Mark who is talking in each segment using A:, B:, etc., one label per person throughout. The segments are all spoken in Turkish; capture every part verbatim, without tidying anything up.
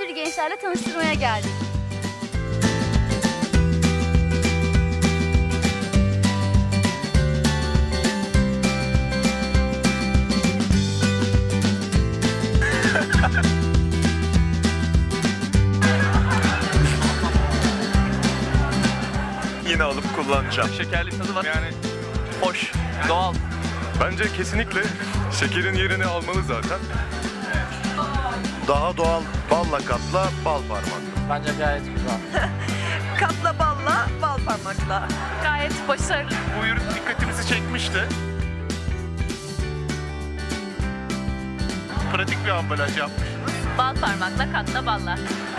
A: bir gençlerle tanıştırmaya geldik.
B: Yine alıp kullanacağım.
C: Şekerli tadı var.
B: Yani
C: Hoş, doğal.
B: bence kesinlikle şekerin yerini almalı zaten.
D: Daha doğal balla katla bal parmak.
C: Bence gayet güzel.
E: Katla balla, bal parmakla.
A: Gayet başarılı.
B: Bu ürün dikkatimizi çekmişti. Pratik bir ambalaj yapmışsınız.
A: Bal parmakla katla balla.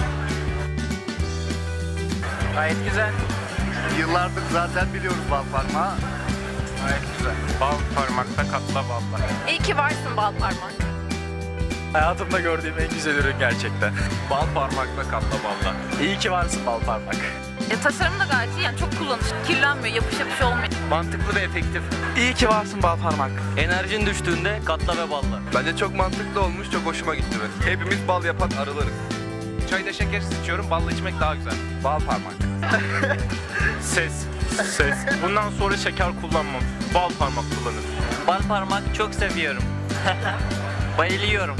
C: Gayet güzel.
D: Yıllardır zaten biliyoruz bal parmağı.
C: Gayet güzel.
B: Bal parmakta katla balla.
E: İyi ki varsın bal parmak.
C: Hayatımda gördüğüm en güzel ürün gerçekten.
B: Bal parmakla katla balla.
C: İyi ki varsın bal parmak.
E: E, tasarımı da gayet iyi, yani çok kullanışlı. Kirlenmiyor, yapış yapış olmuyor.
C: Mantıklı ve efektif. İyi ki varsın bal parmak.
F: Enerjin düştüğünde katla ve balla.
B: Bence çok mantıklı olmuş, çok hoşuma gitti benim. Hepimiz bal yapan arılarız. Çayda şekersiz içiyorum, balla içmek daha güzel. Bal parmak. Ses, ses. Bundan sonra şeker kullanmam. Bal parmak kullanırım.
F: Bal parmak çok seviyorum. Bayılıyorum.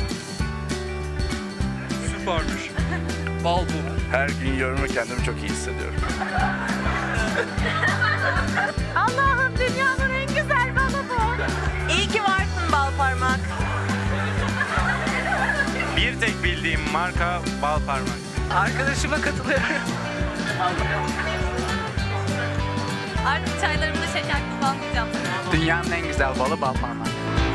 B: Süpermiş.
C: Bal bu.
D: Her gün yiyorum ve kendimi çok iyi hissediyorum.
E: Allah'ım, dünyanın en güzel balı bu. İyi ki varsın bal parmak.
B: Bir tek bildiğim marka bal parmak.
C: Arkadaşıma katılıyorum.
A: Artık çaylarımda şeker kullanmayacağım.
C: Dünyanın en güzel balı bal parmak.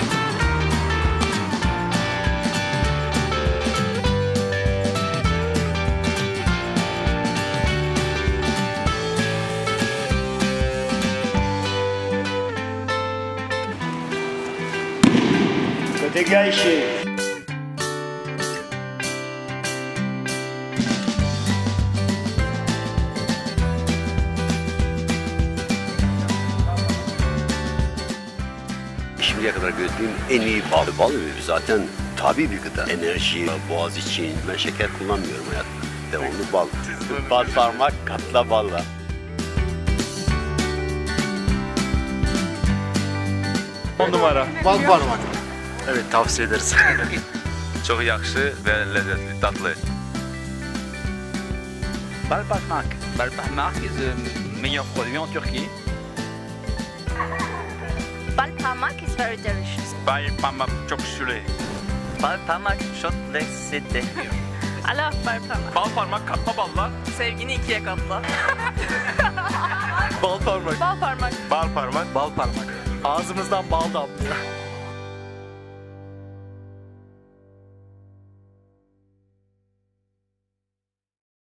G: Potegajszy.
H: Şimdiye kadar gördüğüm en iyi bal. Bal zaten tabii bir gıda. Enerji, boğaz için. Ben şeker kullanmıyorum hayatımda. Devamlı bal. Bal parmak, katla balla.
B: On numara.
D: Bal parmak.
C: Evet, tavsiye ederiz.
B: Çok yakışı ve lezzetli, tatlı.
F: Bal parmak. Bal parmak is the meilleur produit en Turquie.
A: Bal parmak is very delicious.
B: Bal parmak çok şüle.
F: Bal parmak çok lezzetli.
E: Allah bal parmak.
B: Bal parmak katla balla.
E: Sevgini ikiye katla.
C: Bal parmak.
E: Bal parmak.
B: Bal parmak.
C: Bal parmak. Ağzımızdan bal damlıyor.